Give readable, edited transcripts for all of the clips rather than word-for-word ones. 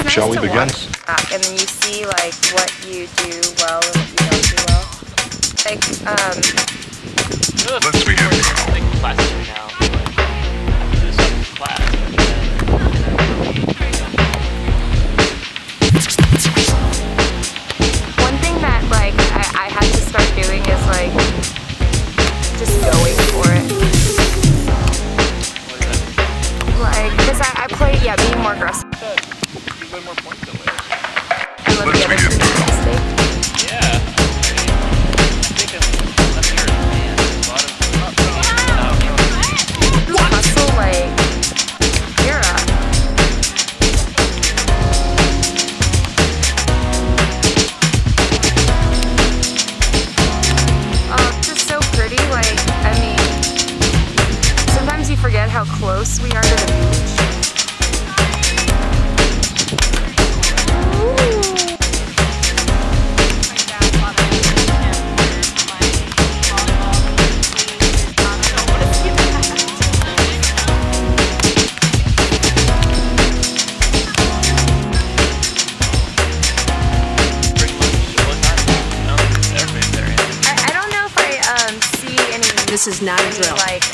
it's nice Shall we to begin? watch back, and then you see like what you do well and what you don't do well. Like, Let's begin. Like classic now. This is class. one thing that like I had to start doing is like just going for it. Like, because I play, yeah, being more aggressive. You win more points that way. And let the other team make a mistake. Yeah. I think that's your man. A lot of Hustle like Kira. Oh, it's just so pretty. Like, I mean, sometimes you forget how close we are to the beach. This is not a drill. Like,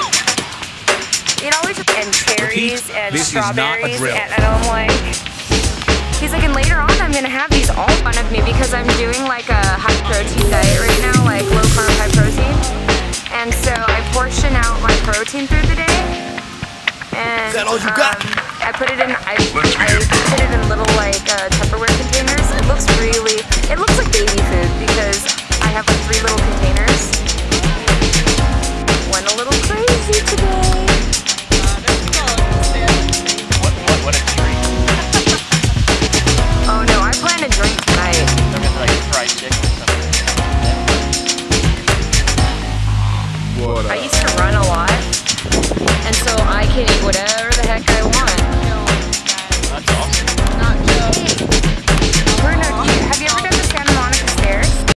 it always and cherries and this is not a strawberries, drill. and I'm like, he's like, and later on I'm gonna have these all fun of me because I'm doing like a high protein diet right now, like low carb, high protein, and so I portion out my protein through the day, and Is that all you got? I put it in little like Tupperware containers. It looks like baby food because I have like 3 little containers. Went a little crazy today. what a treat. Oh no, I plan to drink tonight. They're gonna like fried chicken or something. What I used to run a lot, and so I can eat whatever the heck I want.